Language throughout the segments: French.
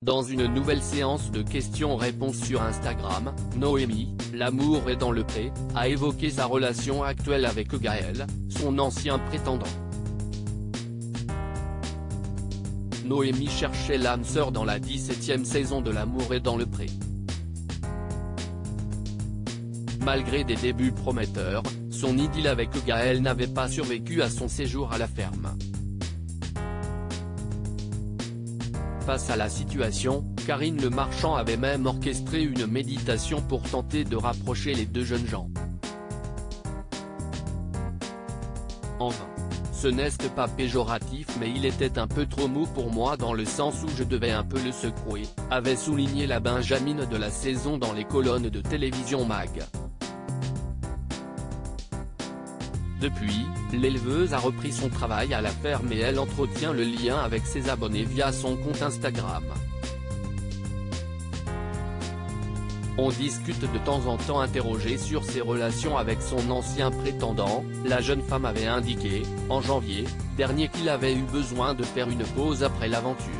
Dans une nouvelle séance de questions-réponses sur Instagram, Noémie, l'amour est dans le pré, a évoqué sa relation actuelle avec Gaël, son ancien prétendant. Noémie cherchait l'âme sœur dans la 17e saison de L'amour est dans le pré. Malgré des débuts prometteurs, son idylle avec Gaël n'avait pas survécu à son séjour à la ferme. Face à la situation, Karine Le Marchand avait même orchestré une méditation pour tenter de rapprocher les deux jeunes gens. En vain. Ce n'est pas péjoratif mais il était un peu trop mou pour moi dans le sens où je devais un peu le secouer, avait souligné la Benjamine de la saison dans les colonnes de télévision Mag. Depuis, l'éleveuse a repris son travail à la ferme et elle entretient le lien avec ses abonnés via son compte Instagram. On discute de temps en temps. Interrogée sur ses relations avec son ancien prétendant, la jeune femme avait indiqué, en janvier dernier, qu'il avait eu besoin de faire une pause après l'aventure.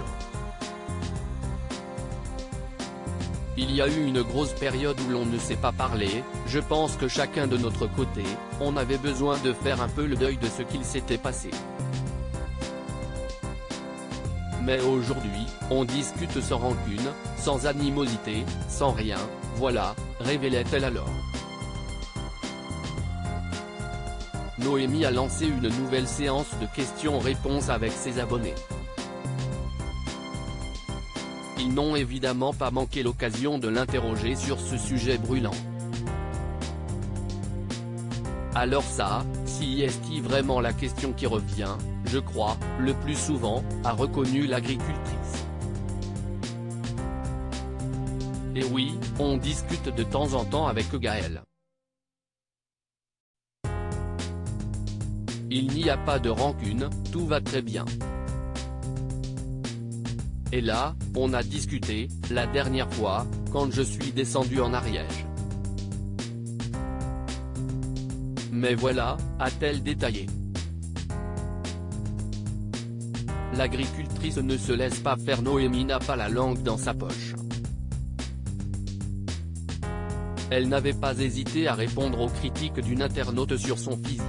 Il y a eu une grosse période où l'on ne s'est pas parlé, je pense que chacun de notre côté, on avait besoin de faire un peu le deuil de ce qu'il s'était passé. Mais aujourd'hui, on discute sans rancune, sans animosité, sans rien, voilà, révélait-elle alors. Noémie a lancé une nouvelle séance de questions-réponses avec ses abonnés. Ils n'ont évidemment pas manqué l'occasion de l'interroger sur ce sujet brûlant. Alors ça, si est-il vraiment la question qui revient, je crois, le plus souvent, a reconnu l'agricultrice. Et oui, on discute de temps en temps avec Gaël. Il n'y a pas de rancune, tout va très bien. Et là, on a discuté, la dernière fois, quand je suis descendu en Ariège. Mais voilà, a-t-elle détaillé. L'agricultrice ne se laisse pas faire. Noémie n'a pas la langue dans sa poche. Elle n'avait pas hésité à répondre aux critiques d'une internaute sur son physique.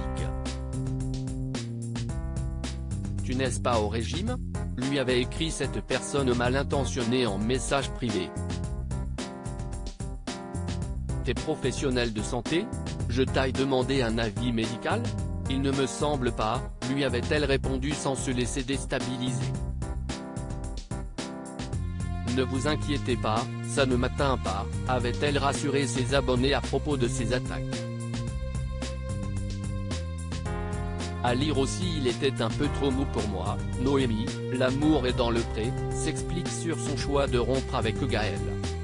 Tu n'es pas au régime ? Lui avait écrit cette personne mal intentionnée en message privé. T'es professionnel de santé ? Je t'ai demandé un avis médical ? Il ne me semble pas, lui avait-elle répondu sans se laisser déstabiliser. Ne vous inquiétez pas, ça ne m'atteint pas, avait-elle rassuré ses abonnés à propos de ses attaques. À lire aussi. Il était un peu trop mou pour moi. Noémie, l'amour est dans le pré, s'explique sur son choix de rompre avec Gaël.